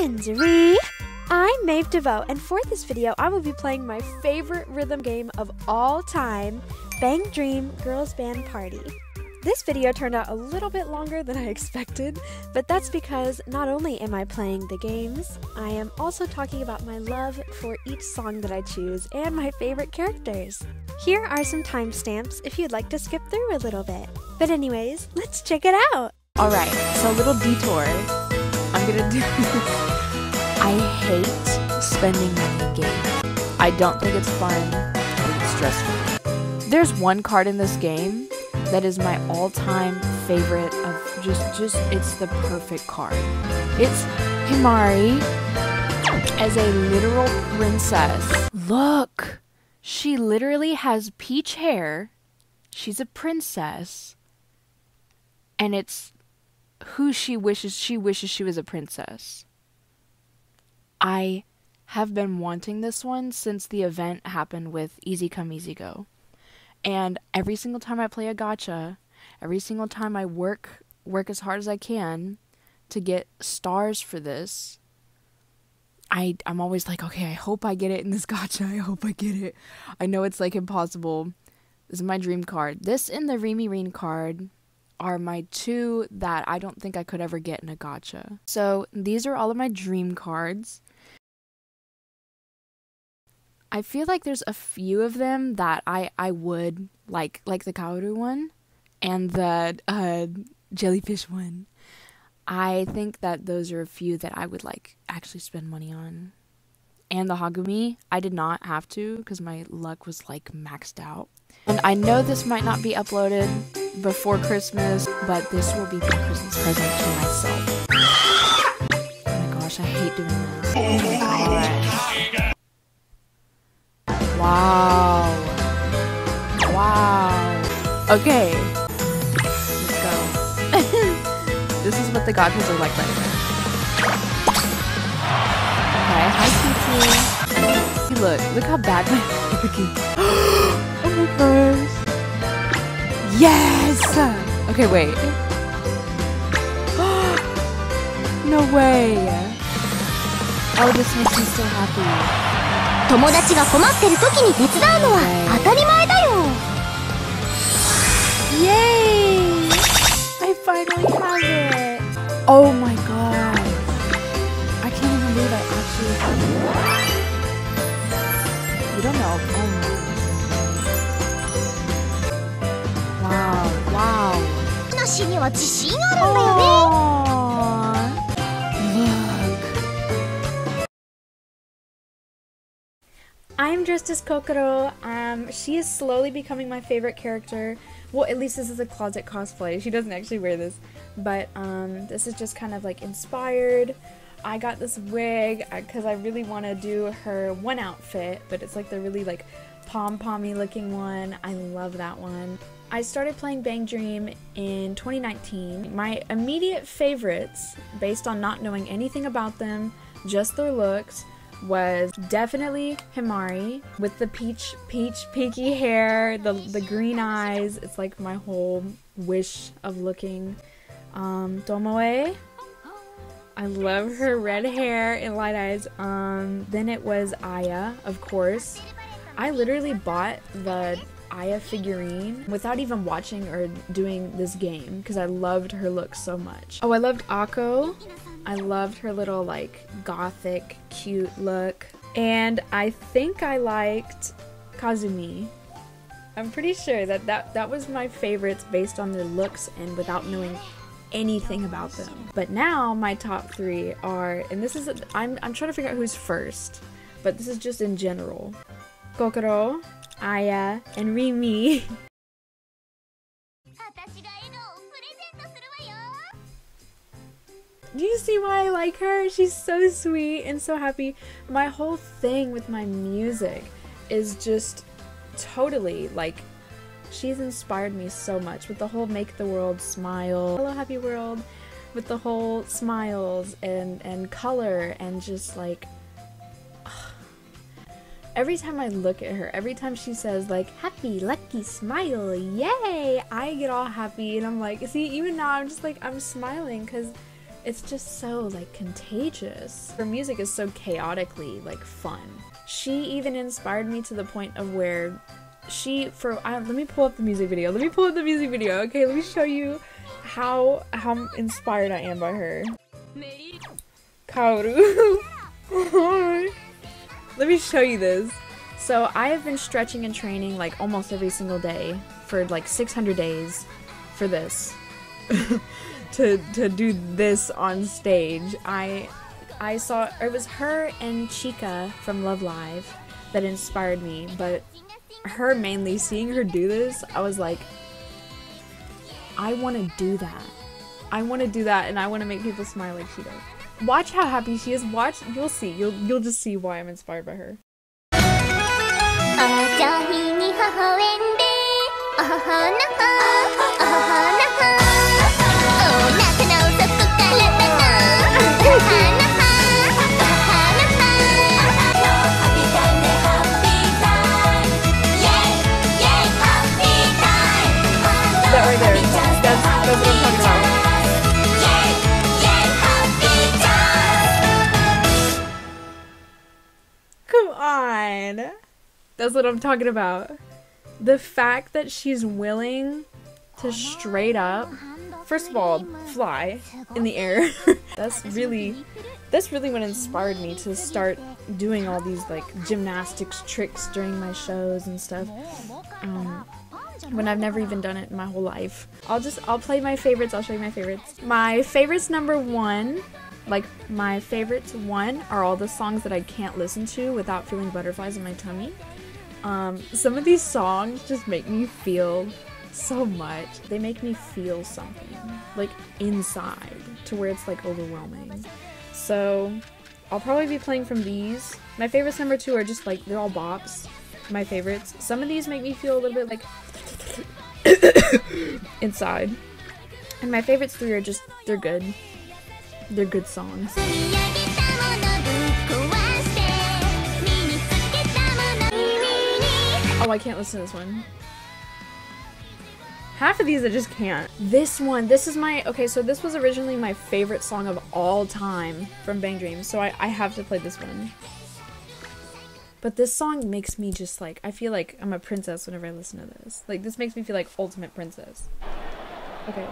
Friendsary! I'm Maeve De Voe, and for this video, I will be playing my favorite rhythm game of all time, BanG Dream Girls Band Party. This video turned out a little bit longer than I expected, but that's because not only am I playing the games, I am also talking about my love for each song that I choose and my favorite characters. Here are some timestamps if you'd like to skip through a little bit. But anyways, let's check it out! Alright, so a little detour. I'm gonna do I hate spending money in games. I don't think it's fun. I think it's stressful. There's one card in this game that is my all-time favorite of just it's the perfect card. It's Himari as a literal princess. Look! She literally has peach hair. She's a princess. And it's who she wishes she was a princess. I have been wanting this one since the event happened with Easy Come Easy Go. And every single time I play a gacha, every single time I work as hard as I can to get stars for this, I'm always like, okay, I hope I get it in this gacha. I hope I get it. I know it's like impossible. This is my dream card. This and the Remy Reen card are my two that I don't think I could ever get in a gacha. So these are all of my dream cards. I feel like there's a few of them that I would like the Kaoru one and the jellyfish one. I think that those are a few that I would like actually spend money on. And the Hagumi, I did not have to because my luck was like maxed out. And I know this might not be uploaded before Christmas, but this will be my Christmas present to myself. Oh my gosh, I hate doing this. Oh my gosh. Wow. Wow. Okay. Let's go. This is what the gachas are like right now. Okay, hi Kiki. Look how bad my looking. Oh my gosh. Yes! Okay, wait. No way. Oh, this makes me so happy. 友達が困ってる時に手伝うのは当たり前だよ。Yay! I finally have it. Oh my god. I can't even believe I actually have it. You don't know. Oh my god. Wow, wow. なしには自信あるんだよね。 I'm dressed as Kokoro. She is slowly becoming my favorite character. Well, at least this is a closet cosplay. She doesn't actually wear this, but this is just kind of like inspired. I got this wig because I really want to do her one outfit, but it's like the really like pom-pommy looking one. I love that one. I started playing BanG Dream in 2019. My immediate favorites, based on not knowing anything about them, just their looks, was definitely Himari with the peach pinky hair, the green eyes. It's like my whole wish of looking. Tomoe, I love her red hair and light eyes. Then it was Aya, of course. I literally bought the Aya figurine without even watching or doing this game because I loved her look so much. Oh, I loved Akko. I loved her little like gothic cute look, and I think I liked Kazumi. I'm pretty sure that was my favorites based on their looks and without knowing anything about them. But now my top three are, and this is I'm trying to figure out who's first, but this is just in general: Kokoro, Aya, and Remy. Do you see why I like her? She's so sweet and so happy. My whole thing with my music is just totally like, she's inspired me so much with the whole make the world smile, hello happy world, with the whole smiles and color and just like, every time I look at her, every time she says like happy lucky smile, yay, I get all happy and I'm like, see, even now I'm just like, I'm smiling because It's just so like contagious. Her music is so chaotically like fun. She even inspired me to the point of where let me pull up the music video. Okay, let me show you how inspired I am by her. Kaoru. Let me show you this. So I have been stretching and training like almost every single day for like 600 days for this. to do this on stage. I saw it was her and Chica from Love Live that inspired me, but her mainly, seeing her do this, I was like, I want to do that. I want to do that, and I want to make people smile like she does. Watch how happy she is. Watch, you'll see. You'll just see why I'm inspired by her. That right there. That's what I'm talking about. Come on. That's what I'm talking about. The fact that she's willing to straight up, first of all, fly in the air. That's really what inspired me to start doing all these like gymnastics tricks during my shows and stuff. When I've never even done it in my whole life. I'll play my favorites. I'll show you my favorites. My favorites number one, like my favorites one, are all the songs that I can't listen to without feeling butterflies in my tummy. Some of these songs just make me feel so much. They make me feel something, like inside, to where it's like overwhelming. So I'll probably be playing from these. My favorites number two are just like, they're all bops. My favorites. Some of these make me feel a little bit like inside. And my favorites three are just, they're good. They're good songs. Oh, I can't listen to this one. Half of these I just can't. This one, this is my, okay, so this was originally my favorite song of all time from Bang Dreams, so I have to play this one. But this song makes me just like, I feel like I'm a princess whenever I listen to this. Like, this makes me feel like ultimate princess. Okay.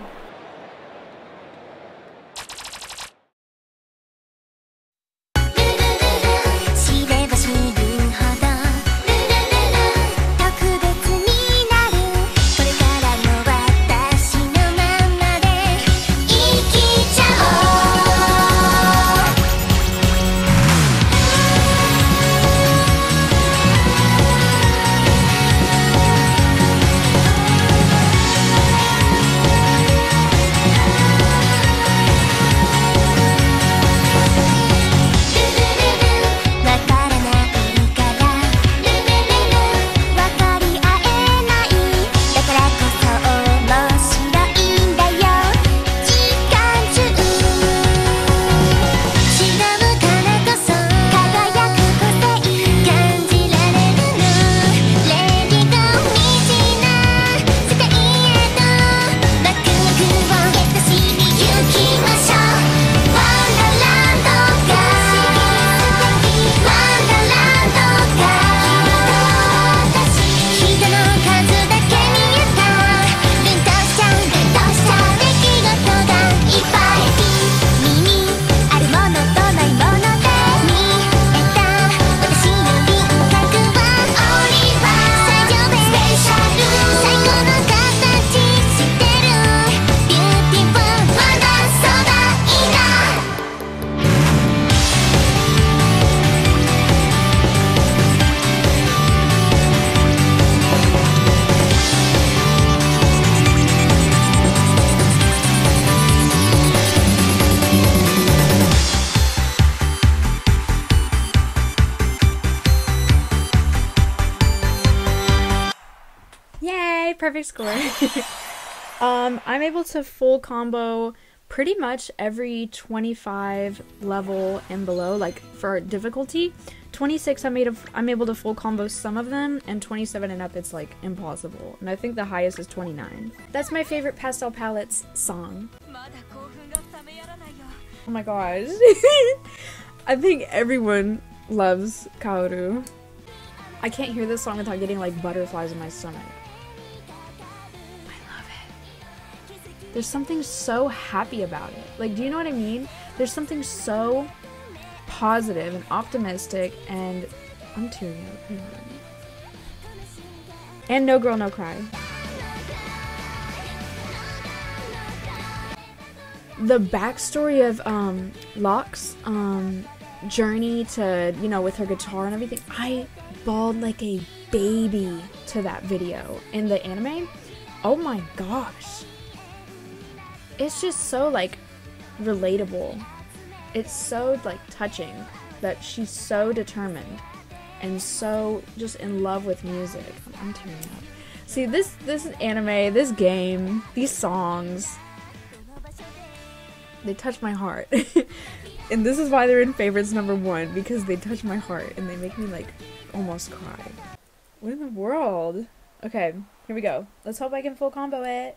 Perfect score. I'm able to full combo pretty much every 25 level and below, like for difficulty. 26 I'm able to full combo some of them, and 27 and up it's like impossible. And I think the highest is 29. That's my favorite Pastel Palettes song. Oh my gosh. I think everyone loves Kaoru. I can't hear this song without getting like butterflies in my stomach. I love it. There's something so happy about it. Like, do you know what I mean? There's something so positive and optimistic, and I'm tearing up. Hang on. And No Girl, No Cry. The backstory of Locke's journey to, you know, with her guitar and everything, I bawled like a baby to that video in the anime. Oh my gosh. It's just so like relatable. It's so like touching that she's so determined and so just in love with music. I'm tearing up. See, this anime, this game, these songs, they touch my heart. And this is why they're in favorites #1, because they touch my heart and they make me like almost cry. What in the world? Okay, here we go. Let's hope I can full combo it.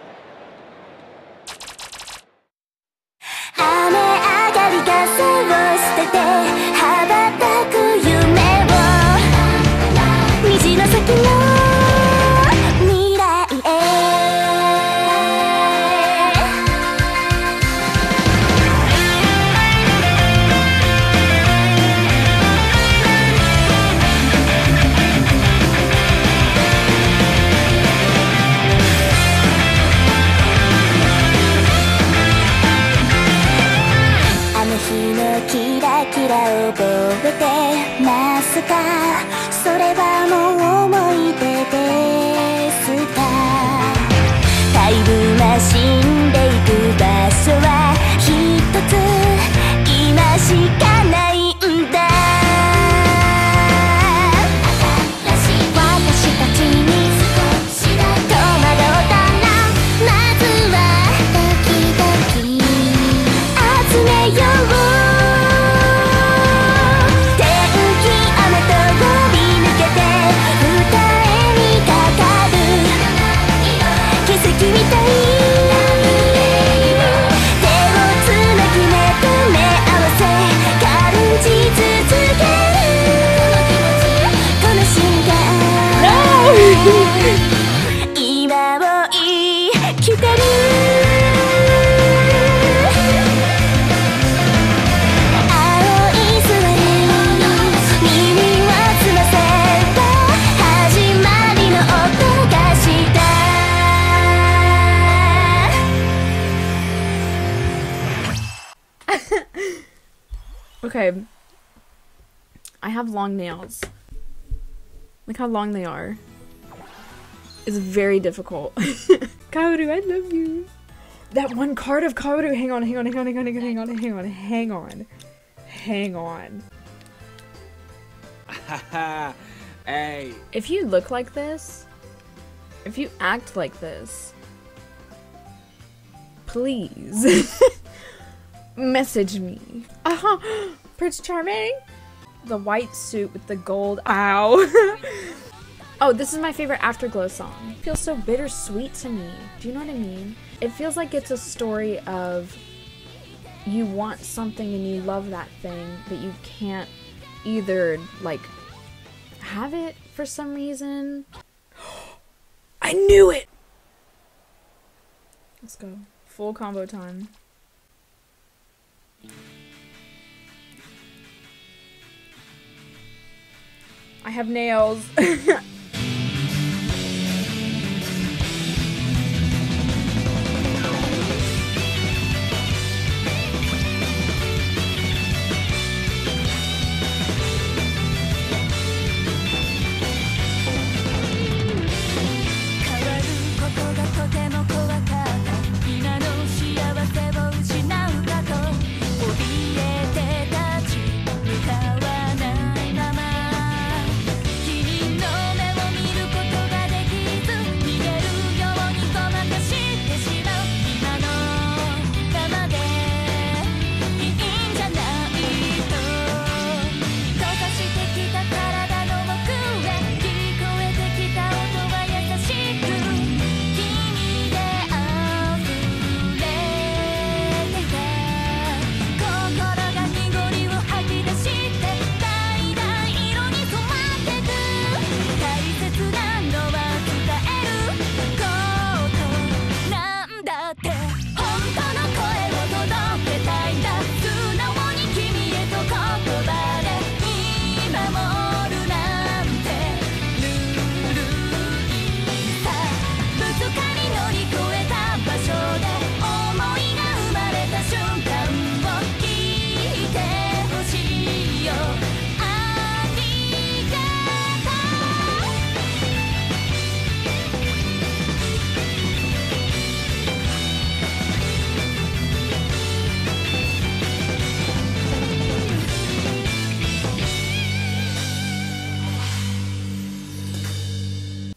Okay, I have long nails. Look how long they are. It's very difficult. Kaoru, I love you. That one card of Kaoru. Hang on. Hey. If you look like this, if you act like this, please message me. Prince Charming. The white suit with the gold. Ow. Oh, this is my favorite Afterglow song. It feels so bittersweet to me. Do you know what I mean? It feels like it's a story of you want something and you love that thing, but you can't either, like, have it for some reason. I knew it! Let's go. Full combo time. I have nails. No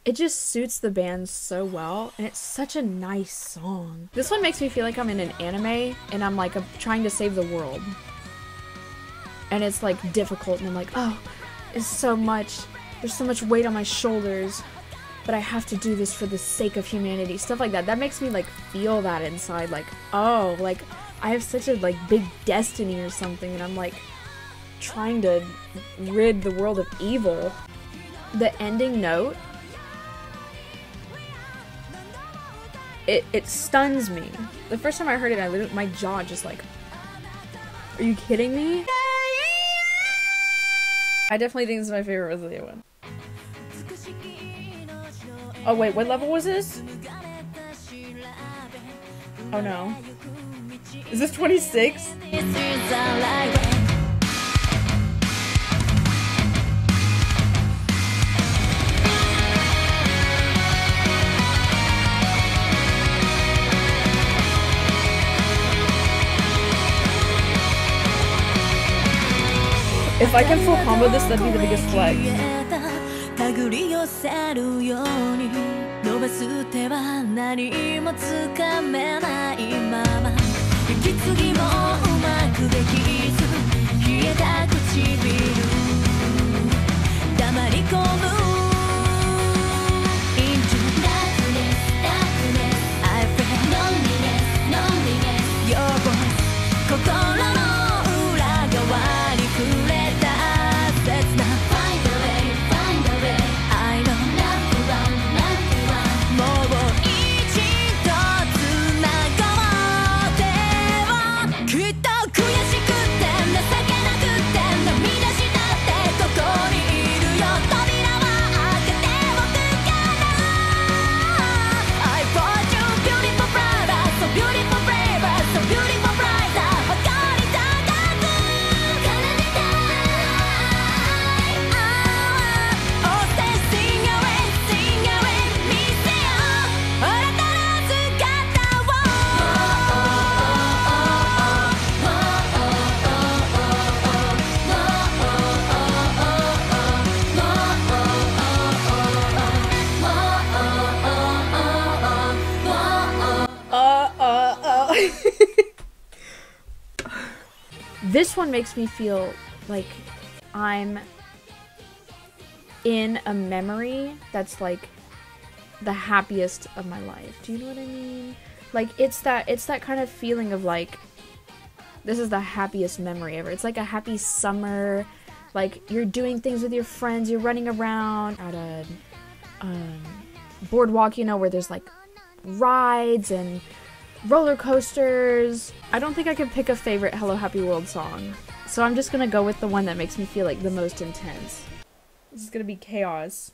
It just suits the band so well, and it's such a nice song. This one makes me feel like I'm in an anime, and I'm like trying to save the world. And it's like difficult, and I'm like, oh, it's so much, there's so much weight on my shoulders, but I have to do this for the sake of humanity. Stuff like that. That makes me like feel that inside, like, oh, like I have such a like big destiny or something, and I'm like trying to rid the world of evil. The ending note, it stuns me. The first time I heard it, my jaw just like, are you kidding me? I definitely think this is my favorite Rosalia one. Oh wait, what level was this? Oh no. Is this 26? If I can full combo this, that'd be the biggest flag. This one makes me feel like I'm in a memory that's like the happiest of my life. Do you know what I mean? Like it's that kind of feeling of like this is the happiest memory ever. It's like a happy summer, like you're doing things with your friends, you're running around at a boardwalk, you know, where there's like rides and roller coasters. I don't think I could pick a favorite Hello Happy World song, so I'm just gonna go with the one that makes me feel like the most intense. This is gonna be chaos.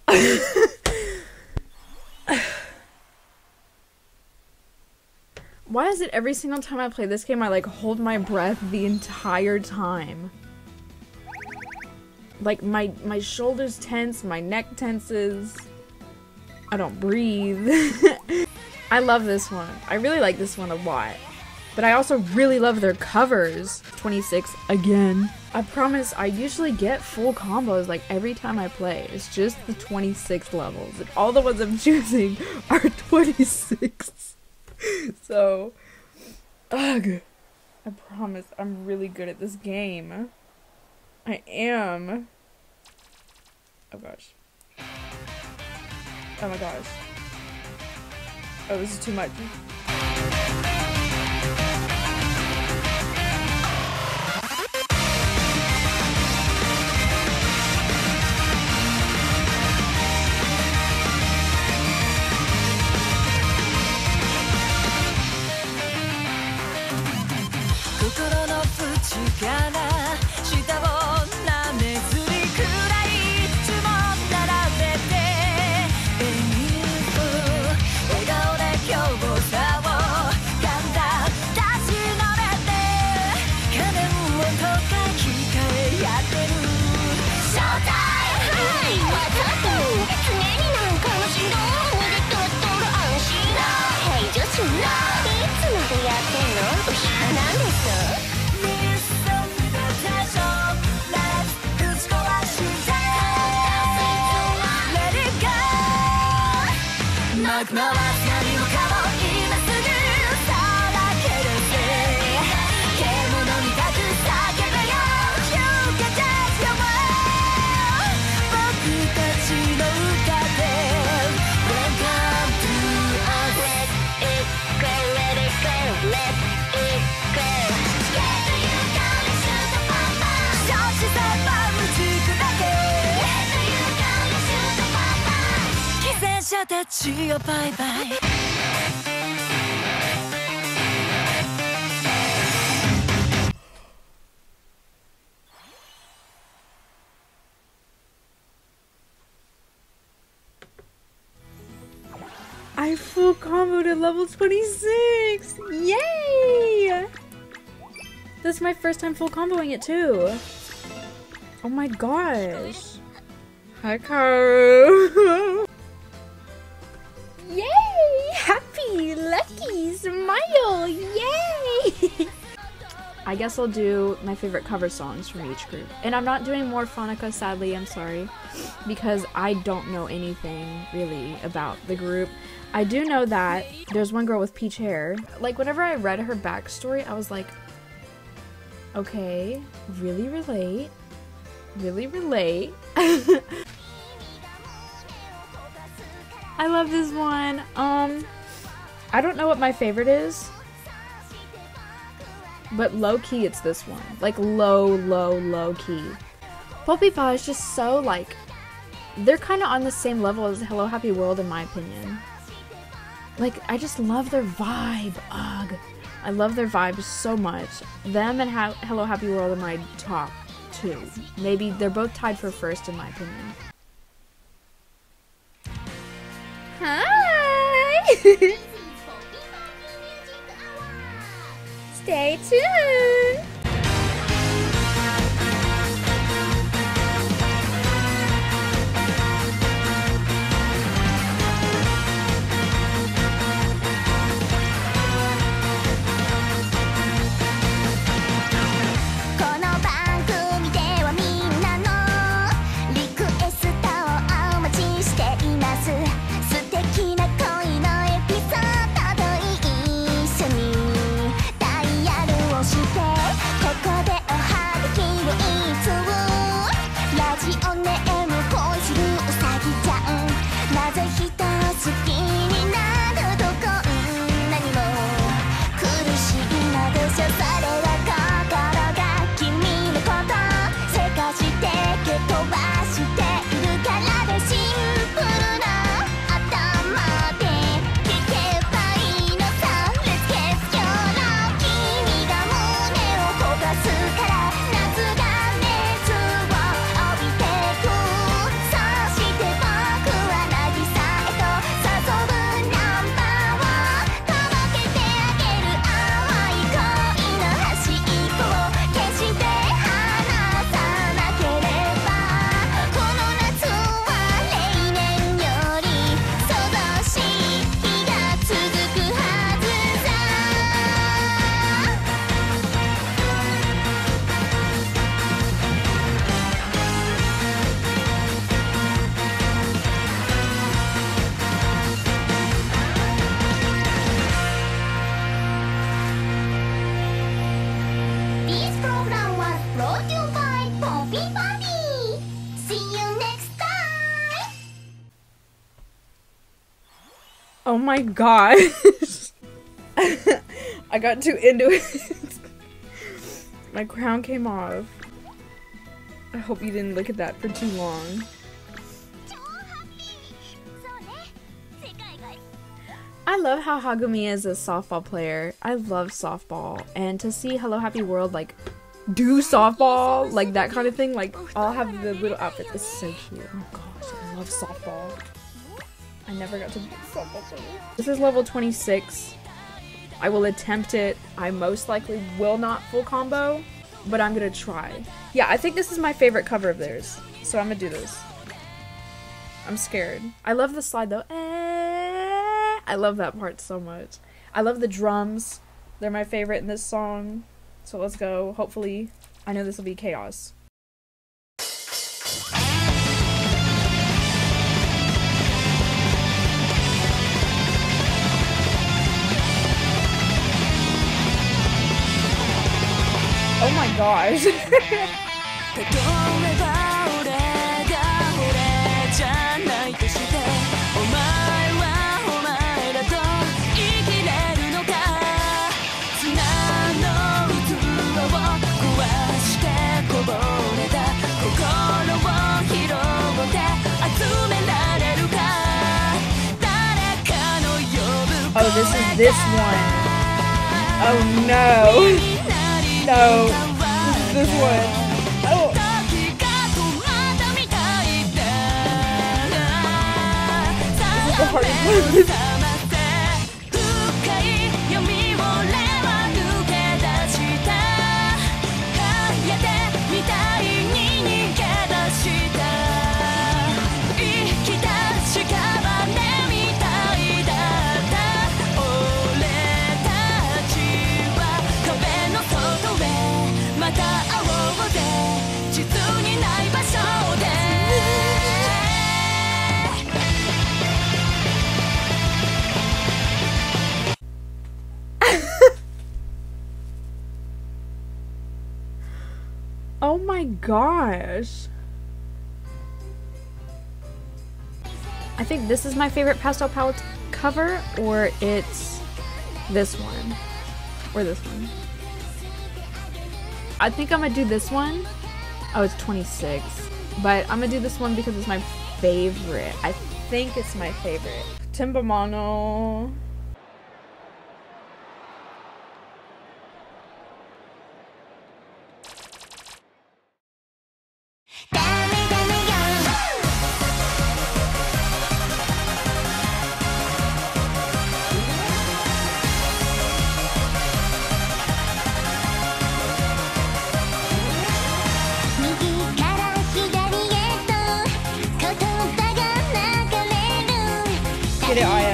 Why is it every single time I play this game, I like hold my breath the entire time? Like my shoulders tense, my neck tenses. I don't breathe. I love this one. I really like this one a lot. But I also really love their covers. 26 again. I promise I usually get full combos like every time I play. It's just the 26 levels. And all the ones I'm choosing are 26. So, ugh. I promise I'm really good at this game. I am. Oh gosh. Oh my gosh. Oh, this is too much. I full comboed at level 26! Yay! This is my first time full comboing it too. Oh my gosh. Hi, Karu. Yay! Happy, lucky, smile! Yay! I guess I'll do my favorite cover songs from each group. And I'm not doing more Phonica, sadly, I'm sorry. Because I don't know anything, really, about the group. I do know that there's one girl with peach hair. Like, whenever I read her backstory, I was like, okay, really relate. Really relate. I love this one. I don't know what my favorite is. But low-key, it's this one. Like, low-key. Poppypaw is just so, like... They're kind of on the same level as Hello Happy World, in my opinion. Like, I just love their vibe. Ugh. I love their vibe so much. Them and Hello Happy World are my top two. Maybe they're both tied for first, in my opinion. Hi! Stay tuned! Stay Oh my gosh. I got too into it. My crown came off. I hope you didn't look at that for too long. I love how Hagumi is a softball player. I love softball. And to see Hello Happy World like do softball, like that kind of thing, like I'll have the little outfit. This is so cute. Oh gosh, I love softball. I never got to be a softball player. This is level 26. I will attempt it. I most likely will not full combo, but I'm gonna try. Yeah, I think this is my favorite cover of theirs. So I'm gonna do this. I'm scared. I love the slide though. I love that part so much. I love the drums. They're my favorite in this song. So let's go. Hopefully, I know this will be chaos. Oh my gosh. Oh, this is this one. Oh no. No, this is this one. Oh. This is the hardest one. Oh my gosh. I think this is my favorite pastel palette cover, or it's this one, or this one. I think I'm gonna do this one. Oh, it's 26, but I'm gonna do this one because it's my favorite. I think it's my favorite. Timbamano. Get it, Aya.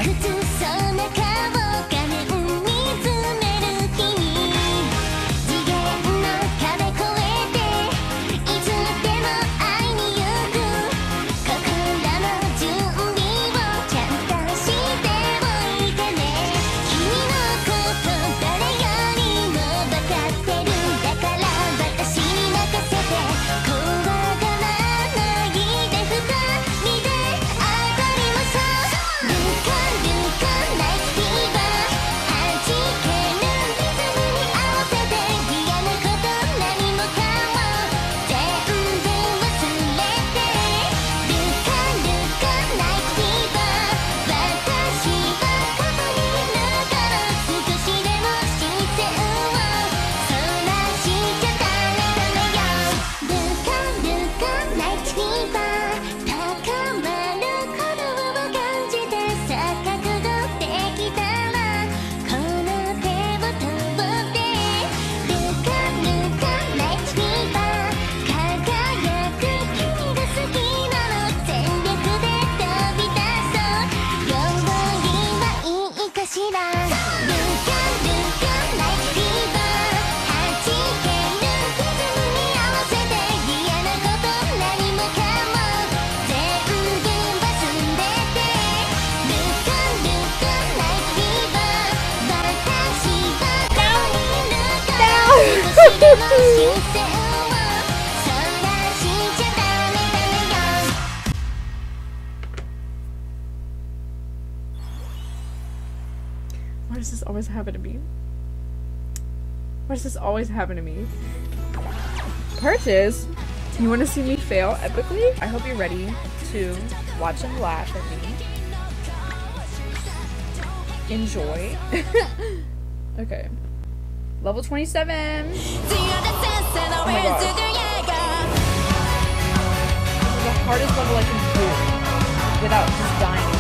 Why does this always happen to me? Why does this always happen to me? Purchase? You want to see me fail epically? I hope you're ready to watch and laugh at me. Enjoy. Okay. Level 27. Oh my god. This is the hardest level I can do without just dying.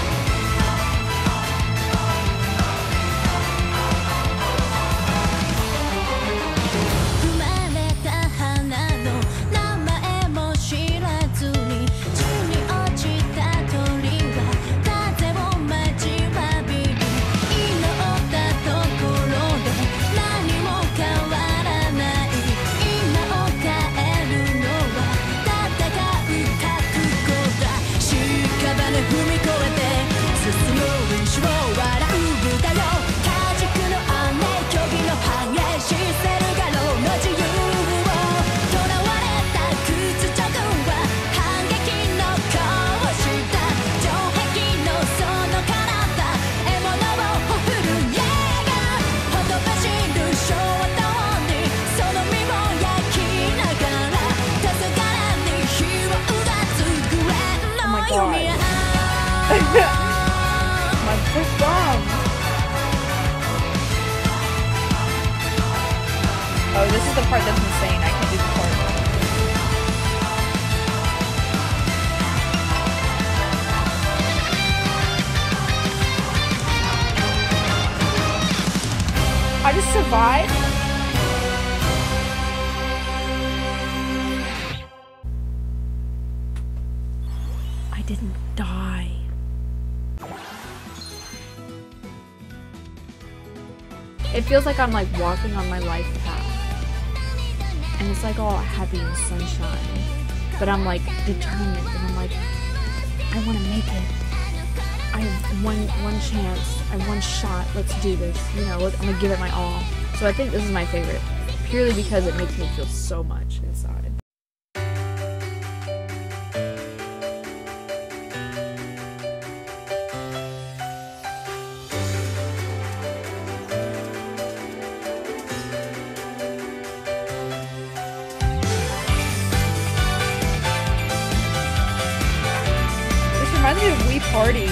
My first song. Oh, this is the part that's insane. I can't do the part. I just survived. I didn't die. It feels like I'm like walking on my life path. And it's like all happy and sunshine. But I'm like determined and I'm like, I want to make it. I have one chance. I have one shot. Let's do this. You know, I'm gonna give it my all. So I think this is my favorite. Purely because it makes me feel so much inside. Reminds me of We Party.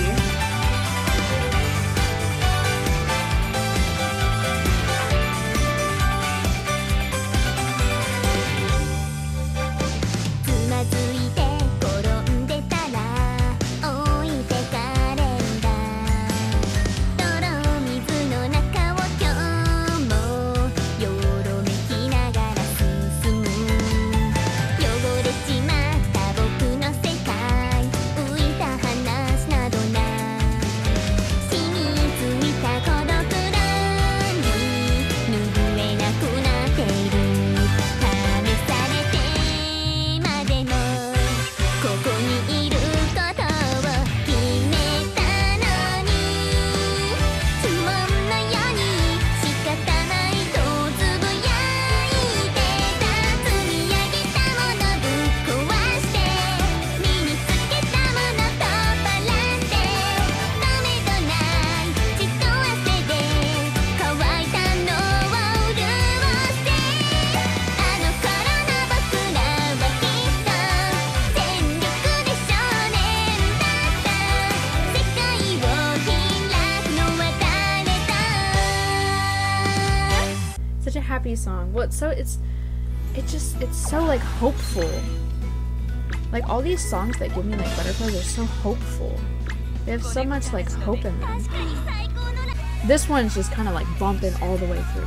Happy song. Well, it's so like hopeful. Like all these songs that give me like butterflies are so hopeful. They have so much like hope in them. This one's just kind of like bumping all the way through.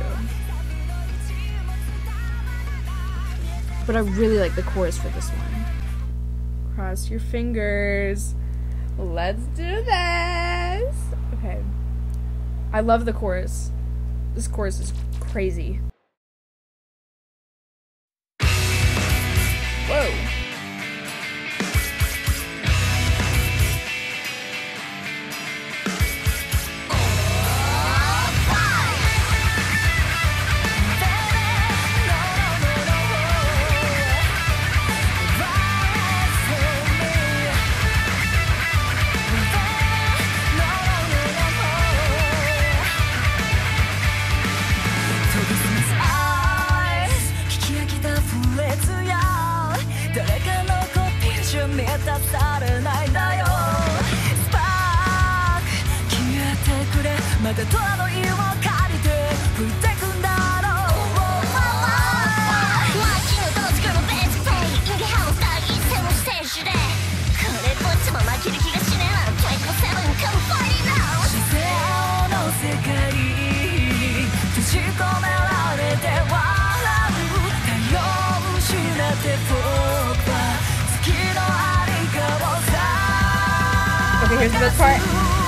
But I really like the chorus for this one. Cross your fingers. Let's do this. Okay. I love the chorus. This chorus is crazy. Whoa. Okay, here's the best part.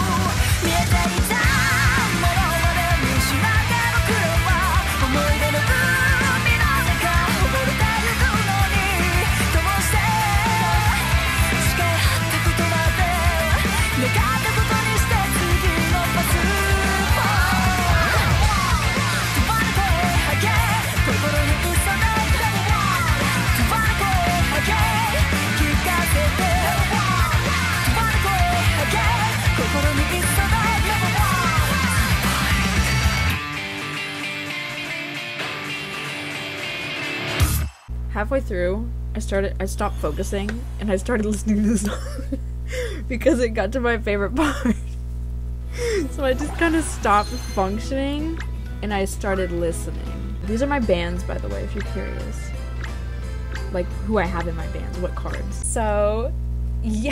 Halfway through, I stopped focusing and I started listening to the song because it got to my favorite part. So I just kind of stopped functioning and I started listening. These are my bands, by the way, if you're curious. Like, who I have in my bands, what cards. So, yeah.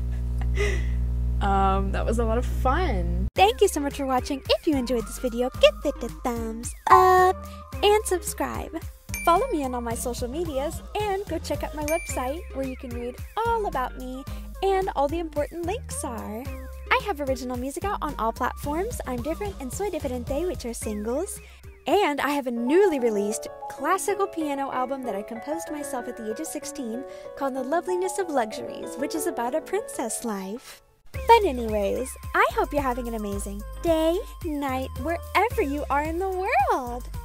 That was a lot of fun. Thank you so much for watching. If you enjoyed this video, give it a thumbs up and subscribe. Follow me on all my social medias and go check out my website where you can read all about me and all the important links are. I have original music out on all platforms. I'm Different and Soy Diferente, which are singles. And I have a newly released classical piano album that I composed myself at the age of 16 called The Loveliness of Luxuries, which is about a princess life. But anyways, I hope you're having an amazing day, night, wherever you are in the world.